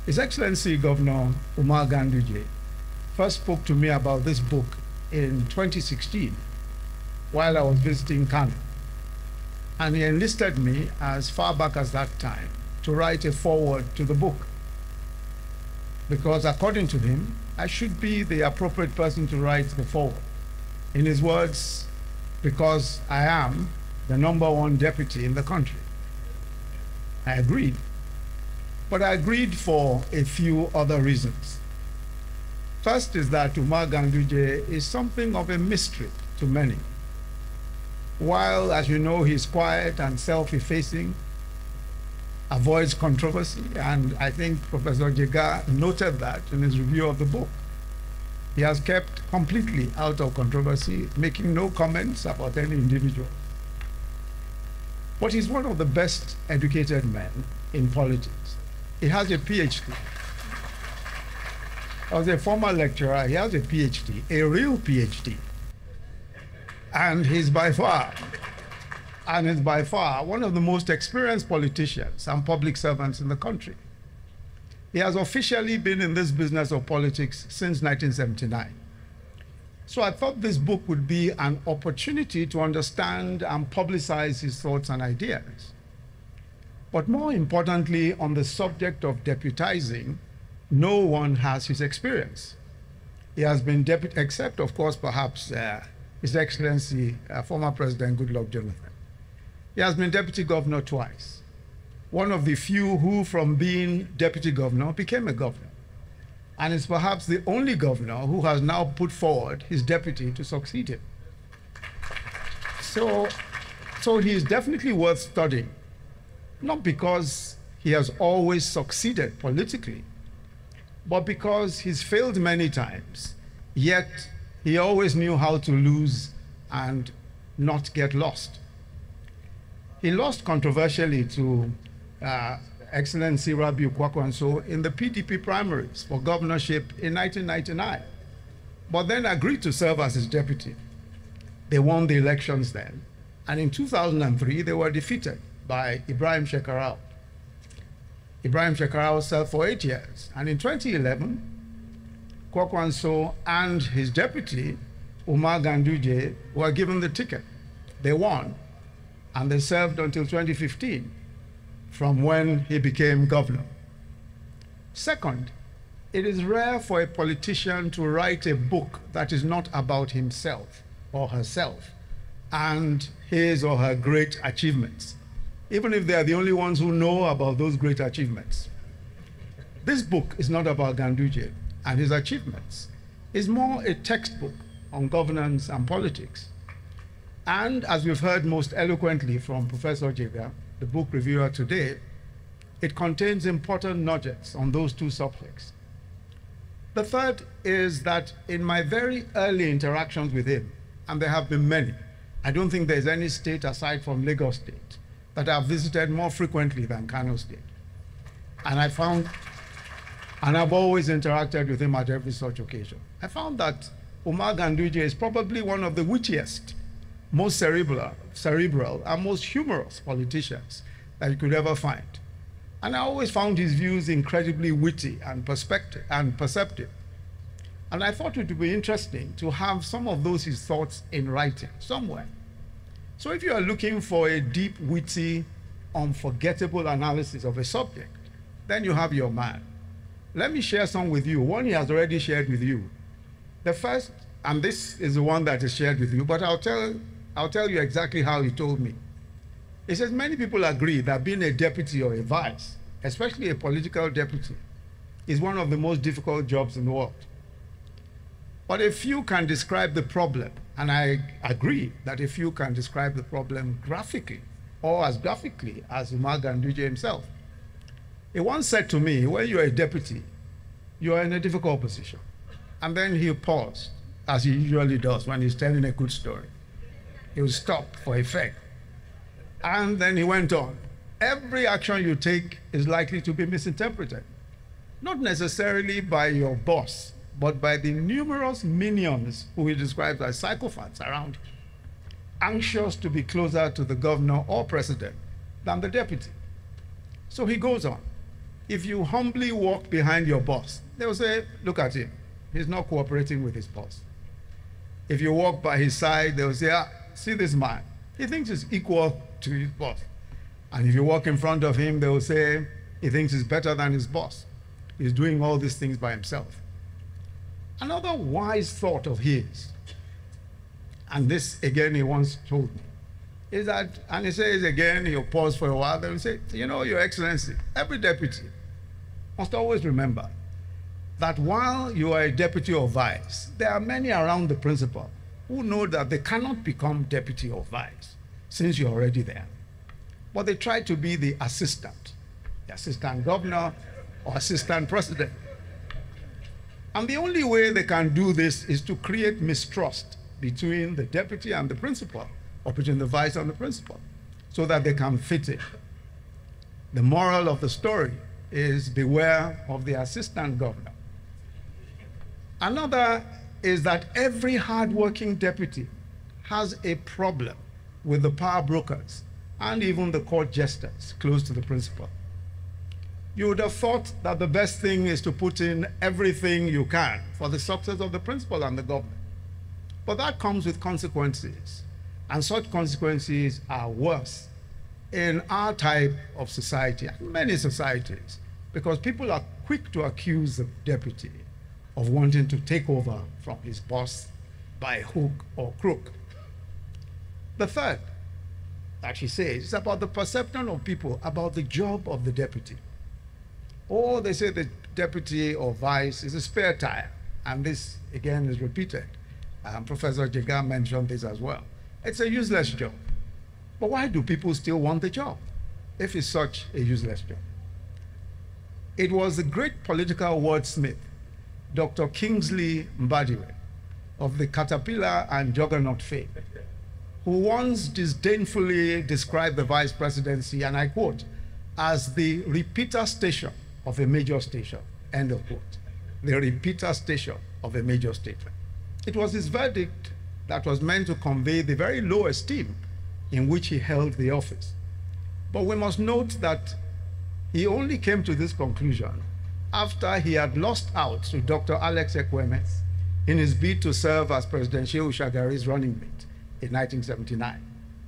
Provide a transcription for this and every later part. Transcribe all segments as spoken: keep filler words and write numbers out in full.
His Excellency Governor Umar Ganduje first spoke to me about this book in twenty sixteen while I was visiting Kano. And he enlisted me as far back as that time to write a foreword to the book. Because according to him, I should be the appropriate person to write the foreword. In his words, because I am the number one deputy in the country. I agreed. But I agreed for a few other reasons. First is that Umar Ganduje is something of a mystery to many. While, as you know, he's quiet and self-effacing, avoids controversy, and I think Professor Jega noted that in his review of the book. He has kept completely out of controversy, making no comments about any individual. But he's one of the best educated men in politics. He has a PhD. As a former lecturer, he has a PhD, a real PhD. And he's by far, and is by far one of the most experienced politicians and public servants in the country. He has officially been in this business of politics since nineteen seventy-nine. So I thought this book would be an opportunity to understand and publicize his thoughts and ideas. But more importantly, on the subject of deputizing, no one has his experience. He has been deputy, except of course perhaps uh, His Excellency, uh, former President Goodluck Jonathan. He has been deputy governor twice. One of the few who from being deputy governor became a governor. And is perhaps the only governor who has now put forward his deputy to succeed him. So, so he is definitely worth studying, not because he has always succeeded politically, but because he's failed many times, yet he always knew how to lose and not get lost. He lost controversially to uh, Excellency Rabiu Kwakwanso in the P D P primaries for governorship in nineteen ninety-nine, but then agreed to serve as his deputy. They won the elections then, and in two thousand three, they were defeated by Ibrahim Shekarau. Ibrahim Shekarau served for eight years, and in twenty eleven, Kwakwanso and his deputy, Umar Ganduje, were given the ticket. They won, and they served until twenty fifteen, from when he became governor. Second, it is rare for a politician to write a book that is not about himself or herself and his or her great achievements, even if they are the only ones who know about those great achievements. This book is not about Ganduje and his achievements. It's more a textbook on governance and politics. And as we've heard most eloquently from Professor Jega, the book reviewer today, it contains important nuggets on those two subjects. The third is that in my very early interactions with him, and there have been many, I don't think there's any state aside from Lagos State that I've visited more frequently than Kano State. And I found, and I've always interacted with him at every such occasion. I found that Umar Ganduje is probably one of the wittiest, most cerebral, cerebral and most humorous politicians that you could ever find. And I always found his views incredibly witty and perspective and perceptive. And I thought it would be interesting to have some of those his thoughts in writing somewhere. So if you are looking for a deep, witty, unforgettable analysis of a subject, then you have your man. Let me share some with you. One he has already shared with you. The first, and this is the one that is shared with you, but I'll tell, I'll tell you exactly how he told me. He says, many people agree that being a deputy or a vice, especially a political deputy, is one of the most difficult jobs in the world. But a few can describe the problem, and I agree that a few can describe the problem graphically, or as graphically as Umar Ganduje himself. He once said to me, when you're a deputy, you are in a difficult position. And then he paused, as he usually does when he's telling a good story. He will stop for effect. And then he went on. Every action you take is likely to be misinterpreted, not necessarily by your boss, but by the numerous minions who he describes as sycophants around him, anxious to be closer to the governor or president than the deputy. So he goes on. if you humbly walk behind your boss, they'll say, look at him. He's not cooperating with his boss. If you walk by his side, they'll say, ah, see this man. He thinks he's equal to his boss. And if you walk in front of him, they'll say, he thinks he's better than his boss. He's doing all these things by himself. Another wise thought of his, and this again he once told me, is that, and he says again, he'll pause for a while, then he'll say, you know, Your Excellency, every deputy must always remember that while you are a deputy or vice, there are many around the principal who know that they cannot become deputy or vice since you're already there. But they try to be the assistant, the assistant governor or assistant president. And the only way they can do this is to create mistrust between the deputy and the principal, or between the vice and the principal, so that they can fit in. The moral of the story is beware of the assistant governor. Another is that every hardworking deputy has a problem with the power brokers and even the court jesters close to the principal. You would have thought that the best thing is to put in everything you can for the success of the principal and the government. But that comes with consequences, and such consequences are worse in our type of society, and many societies, because people are quick to accuse the deputy of wanting to take over from his boss by hook or crook. The third that she says is about the perception of people about the job of the deputy. Or they say the deputy or vice is a spare tire, and this again is repeated. Um, Professor Jega mentioned this as well. It's a useless job. But why do people still want the job if it's such a useless job? It was the great political wordsmith, Doctor Kingsley Mbadiwe, of the Caterpillar and Juggernaut fame, who once disdainfully described the vice presidency, and I quote, as the repeater station of a major station, end of quote. The repeater station of a major station. It was his verdict that was meant to convey the very low esteem in which he held the office. But we must note that he only came to this conclusion after he had lost out to Doctor Alex Ekweme in his bid to serve as President Shehu Shagari's running mate in nineteen seventy-nine.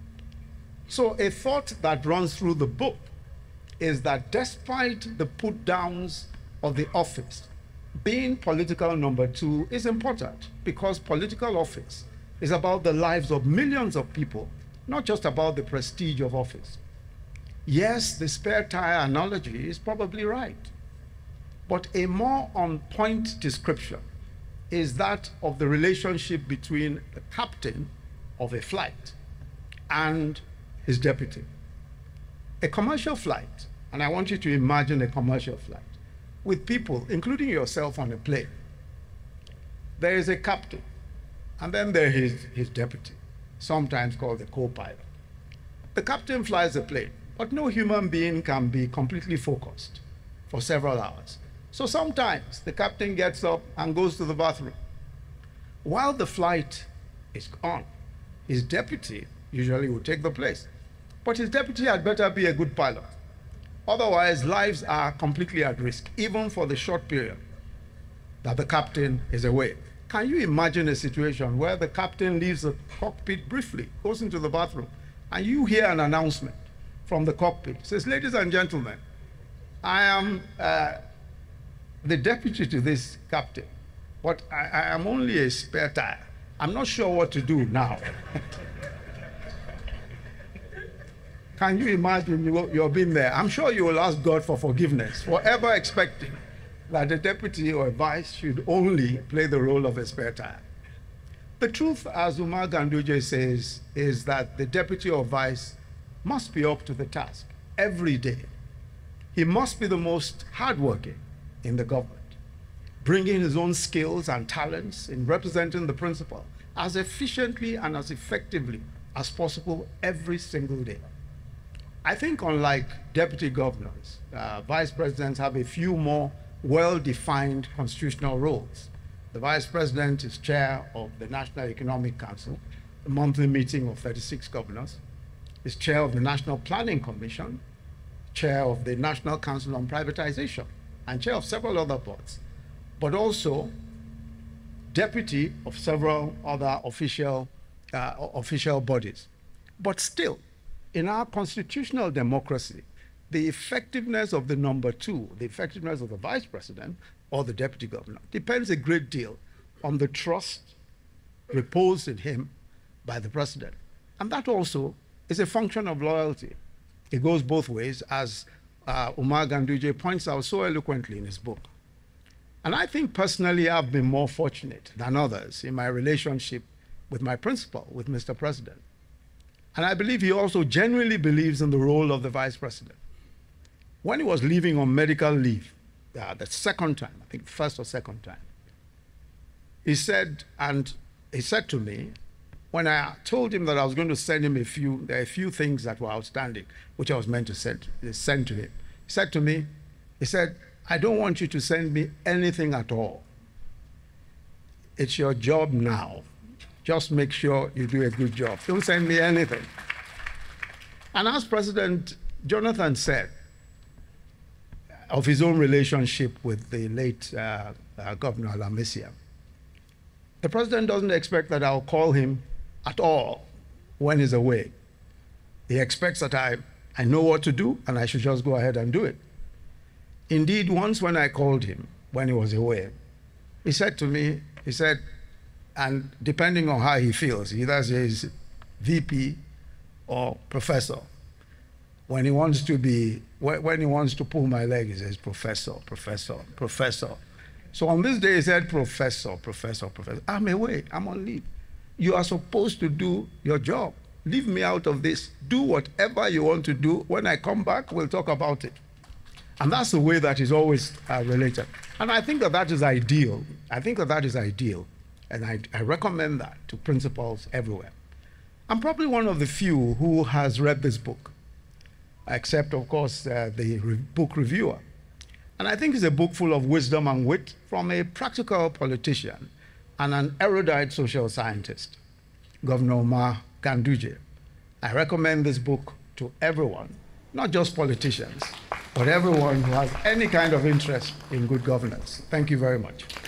So a thought that runs through the book is that despite the put-downs of the office, being political number two is important, because political office is about the lives of millions of people, not just about the prestige of office. Yes, the spare tire analogy is probably right, but a more on-point description is that of the relationship between the captain of a flight and his deputy. A commercial flight, and I want you to imagine a commercial flight, with people, including yourself, on a plane. There is a captain, and then there is his deputy, sometimes called the co-pilot. The captain flies the plane, but no human being can be completely focused for several hours. So sometimes the captain gets up and goes to the bathroom. While the flight is on, his deputy usually will take the place. But his deputy had better be a good pilot. Otherwise, lives are completely at risk, even for the short period that the captain is away. Can you imagine a situation where the captain leaves the cockpit briefly, goes into the bathroom, and you hear an announcement from the cockpit? It says, ladies and gentlemen, I am uh, the deputy to this captain, but I, I am only a spare tire. I'm not sure what to do now. Can you imagine you, you've been there? I'm sure you will ask God for forgiveness for ever expecting that a deputy or a vice should only play the role of a spare tire. The truth, as Umar Ganduje says, is that the deputy or vice must be up to the task every day. He must be the most hardworking in the government, bringing his own skills and talents in representing the principal as efficiently and as effectively as possible every single day. I think unlike deputy governors, uh, vice presidents have a few more well-defined constitutional roles. The vice president is chair of the National Economic Council, the monthly meeting of thirty-six governors, is chair of the National Planning Commission, chair of the National Council on Privatization and chair of several other boards, but also deputy of several other official, uh, official bodies. But still, in our constitutional democracy, the effectiveness of the number two, the effectiveness of the vice president or the deputy governor, depends a great deal on the trust reposed in him by the president. And that also is a function of loyalty. It goes both ways, as uh, Umar Ganduje points out so eloquently in his book. And I think personally I've been more fortunate than others in my relationship with my principal, with Mister President. And I believe he also genuinely believes in the role of the vice president. When he was leaving on medical leave, uh, the second time, I think first or second time, he said, and he said to me, when I told him that I was going to send him a few, there are a few things that were outstanding, which I was meant to send, send to him. He said to me, he said, I don't want you to send me anything at all. It's your job now. Just make sure you do a good job. Don't send me anything. And as President Jonathan said, of his own relationship with the late uh, uh, Governor Alhaji, the president doesn't expect that I'll call him at all when he's away. He expects that I, I know what to do and I should just go ahead and do it. Indeed, once when I called him, when he was away, he said to me, he said, and depending on how he feels, he either says V P or professor. When he wants to be, when he wants to pull my leg, he says professor, professor, professor. So on this day, he said professor, professor, professor. I'm away, I'm on leave. You are supposed to do your job. Leave me out of this. Do whatever you want to do. When I come back, we'll talk about it. And that's the way that is always uh, related. And I think that that is ideal. I think that that is ideal. And I, I recommend that to principals everywhere. I'm probably one of the few who has read this book, except, of course, uh, the re book reviewer. And I think it's a book full of wisdom and wit from a practical politician and an erudite social scientist, Governor Umar Ganduje. I recommend this book to everyone, not just politicians, but everyone who has any kind of interest in good governance. Thank you very much.